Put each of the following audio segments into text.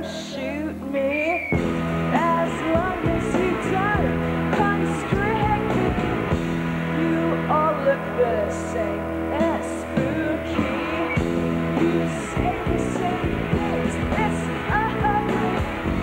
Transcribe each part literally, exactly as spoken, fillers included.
don't shoot me. As long as you don't constrict me, you all look the same. It's spooky. You say the same things. It's ugly.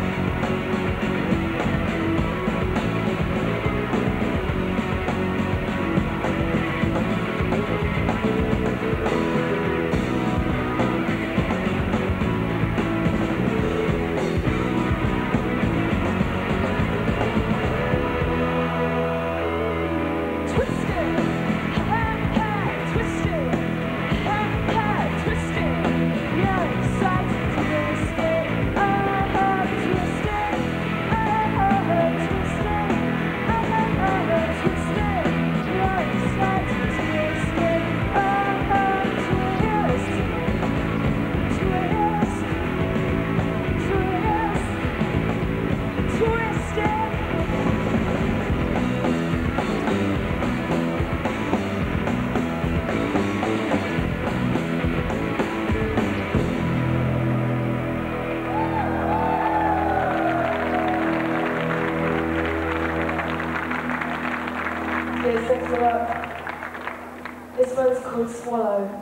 Okay, thanks a lot. This one's called Swallow.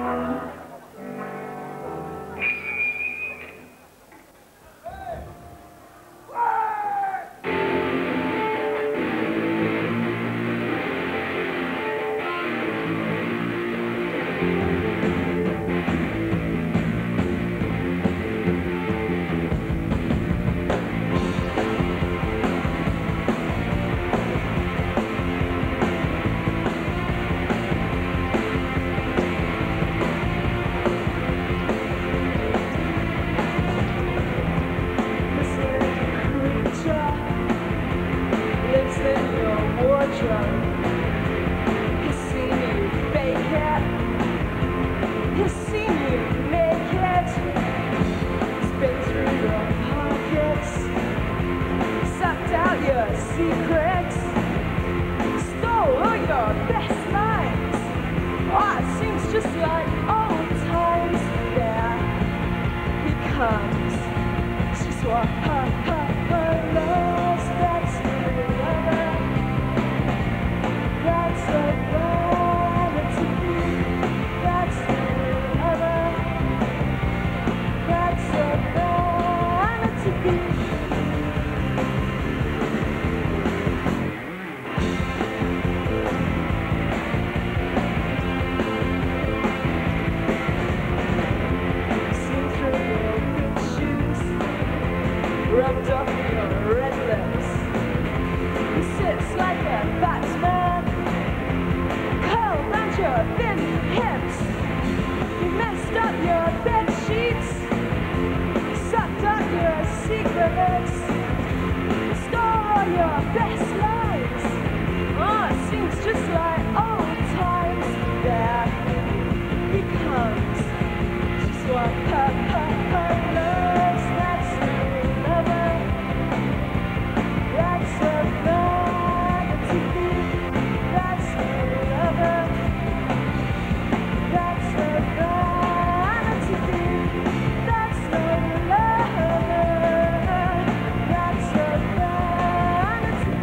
He's seen you fake it. He's seen you make it. He's been through your pockets, sucked out your secrets, stole all your best lines. Oh, it seems just like old times. There he comes. She's what her, her, her loves. That's the lover. That's a vanity. That's another. That's a vanity. Seen through your good shoes, rubbed off your red lips. He sits like a Batman, curled round your thin hips. He messed up your bed sheets, sucked out your secrets, stole all your best lines. Oh, it seems just like old times. There he comes. She's what her, her, her loves. That's her lover. That's a vanity. That's her lover. That's a vanity. That's her lover. That's a vanity.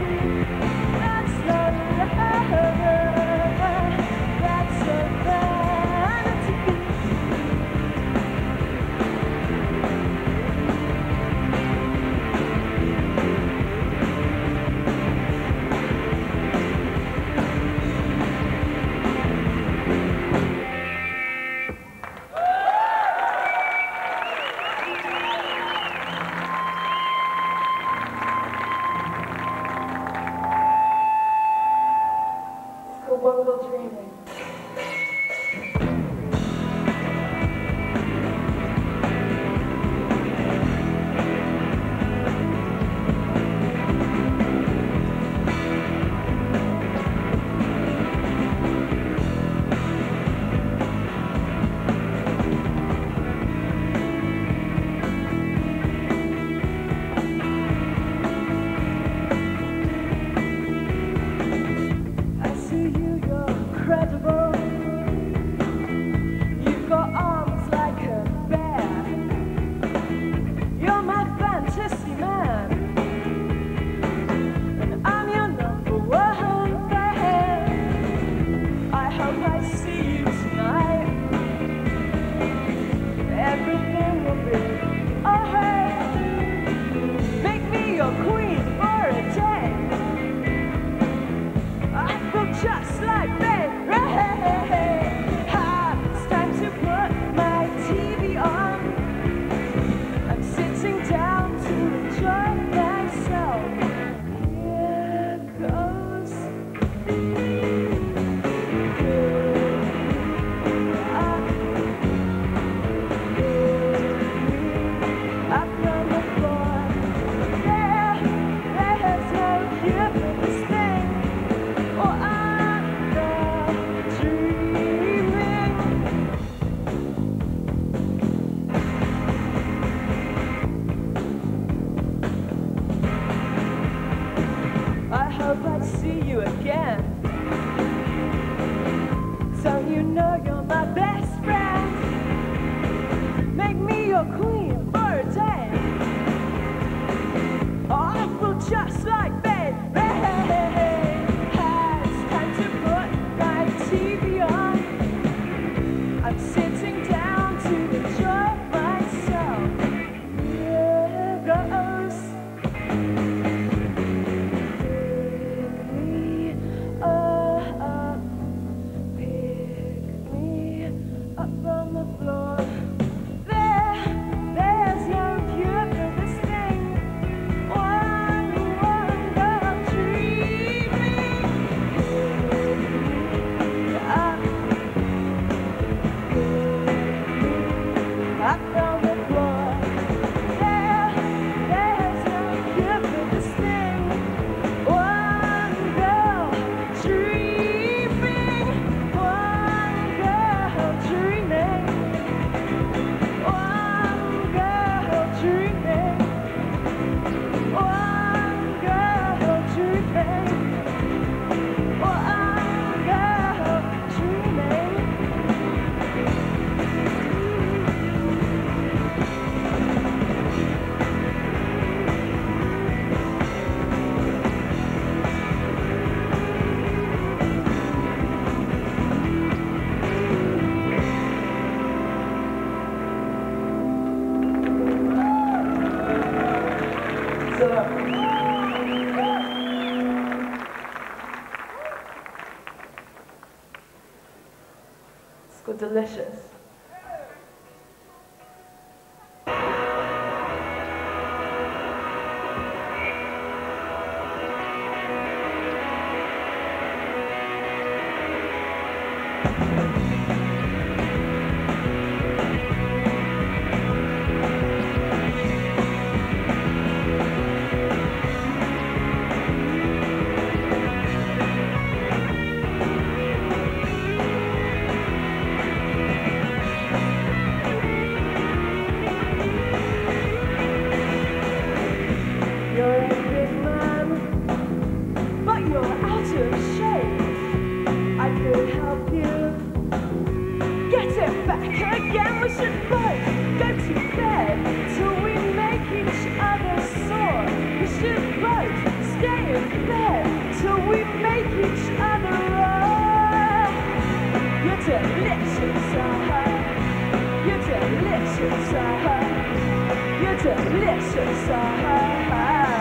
see you again. So you know you're my best friend. Make me your queen for a day. Oh, I feel just like baby. It's time to put my T V on. I'm sitting down to enjoy myself. Here goes. Pick me up, pick me up from the floor. There, there's no cure for this thing. One, one girl dreaming. Up from the floor. There, there's no cure for this thing. One girl dreaming. One girl dreaming. One girl dreaming. One girl dreaming. One girl dreaming. So, it's called Delicious. You're a big man, but you're out of shape. I could help you get it back again. We should both go to bed till we make each other sore. We should both stay in bed till we make each other roar. You're delicious, uh-huh. You're delicious, uh-huh. You're delicious, uh-huh.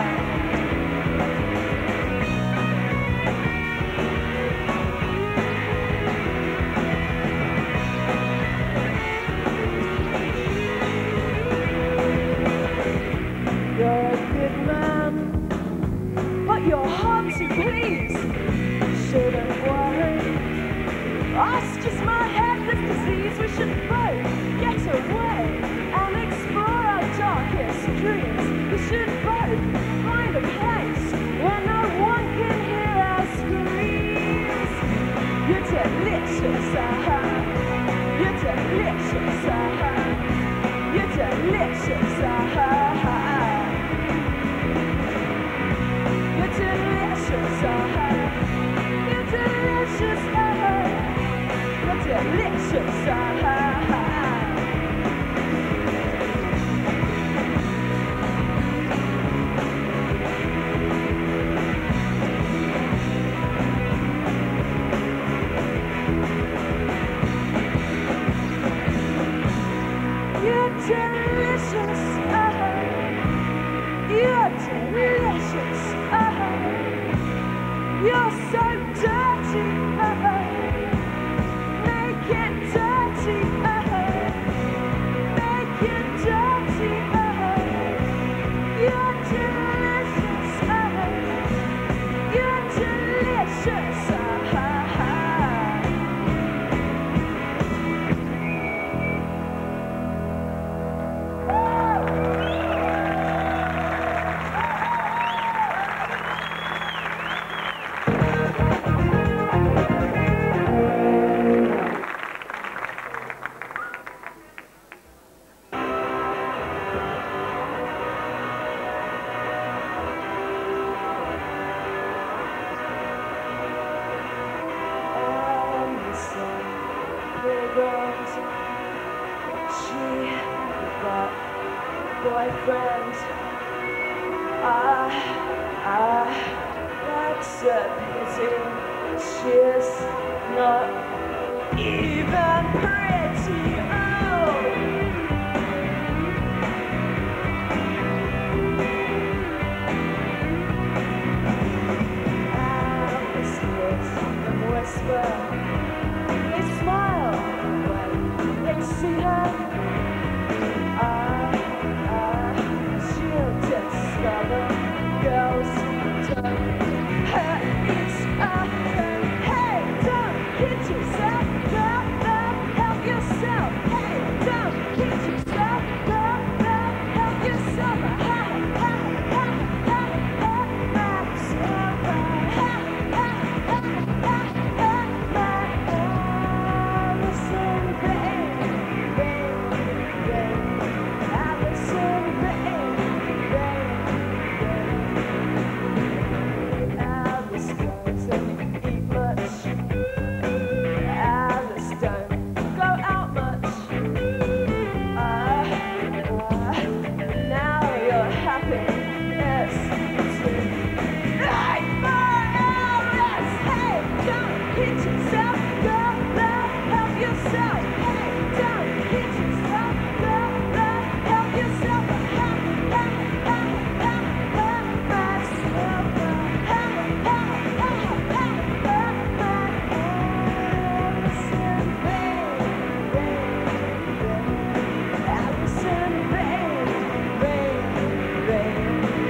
You're a good man, but you're hard to please. Shouldn't worry, oh, it's just my headless disease. We should both get away and explore our darkest dreams. We should both find a place where no one can hear our screams. You're delicious, uh-huh. You're delicious, uh-huh. You're delicious, uh-huh. You're delicious, uh-huh. You're delicious, uh-huh. You're delicious, uh-huh. You're delicious, uh-huh. You're delicious, uh-huh. You're so dirty, uh-huh. Make it dirty, uh-huh. Make it dirty, uh-huh. You're delicious, uh-huh. You're delicious, uh-huh. That's a pity. She's not even pretty. Oh, Alice kiss and whisper. They smile when they see her. Ah, ah, she'll discover girls don't hurt each other. Hey, don't hit yourself, girl, girl, help yourself. Hey, don't hit yourself, girl, girl, help yourself. Ha, ha, ha, ha, ha, myself. Ha, ha, ha, ha, ha, my Allison, baby, baby, Allison, baby, baby. Alice doesn't eat much. Alice don't go out much. Ah, ah, now you're happy. Yes, tonight for Alice. Hey, don't hit yourself, girl, girl, help yourself. Hey, don't hit yourself, girl, girl, help yourself. Ha, ha, ha, ha, ha, myself. Ha, ha, ha, ha, ha, my Allison, baby, Allison, baby, baby.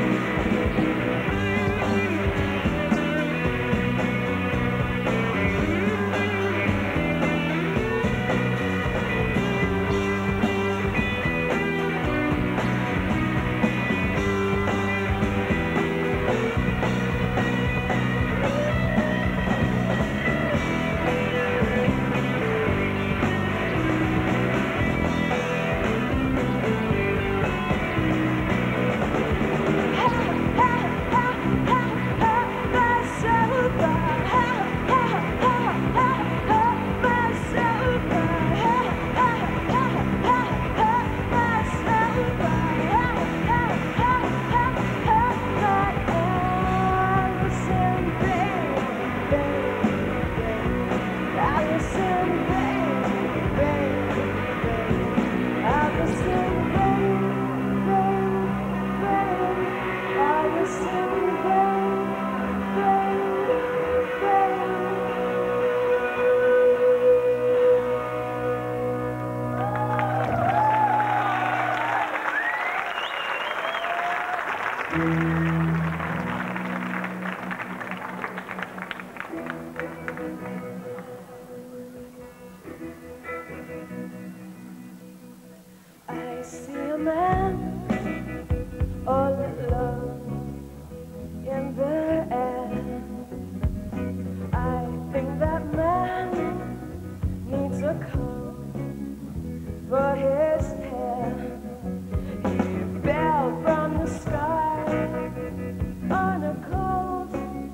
I see a man all alone in the air. I think that man needs a comb for his hair. He fell from the sky on a cold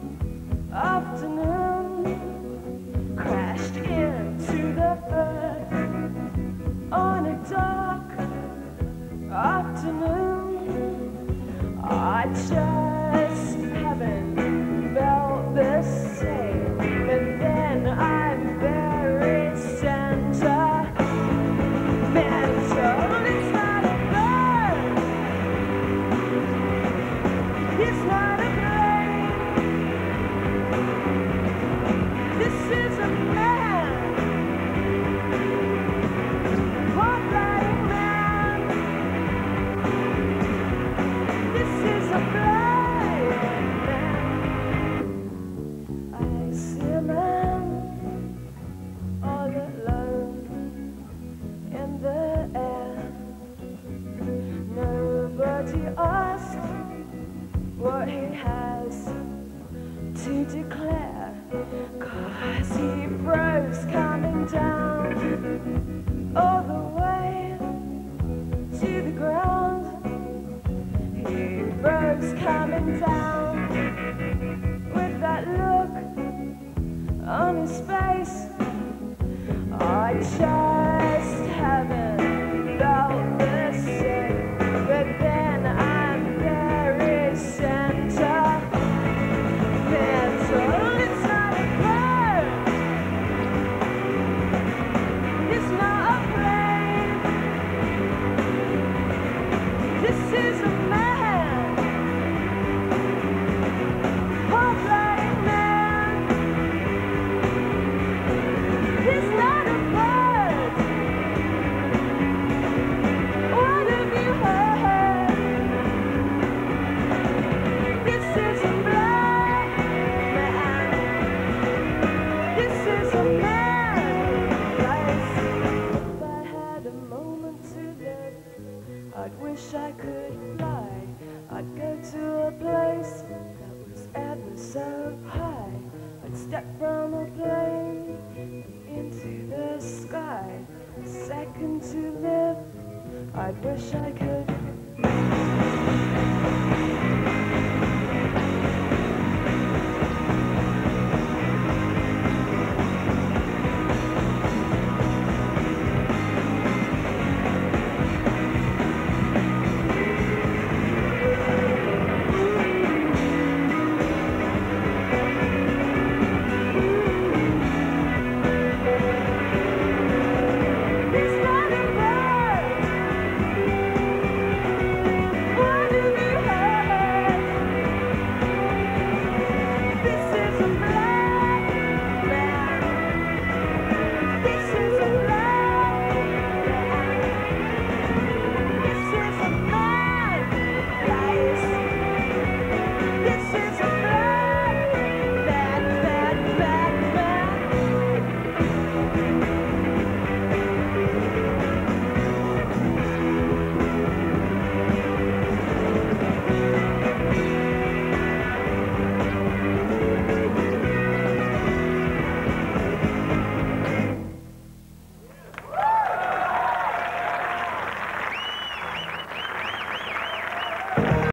afternoon, crashed into the earth on a dark afternoon. I just haven't felt the same, and then I'm very sentimental. It's not a bird, it's not a plane, this is a man, hard-riding man. This is a blind man. I see a man all alone in the air. Nobody asked what he has to declare, 'cause he froze coming down all the way to the ground. He froze coming down with that look on his face. I just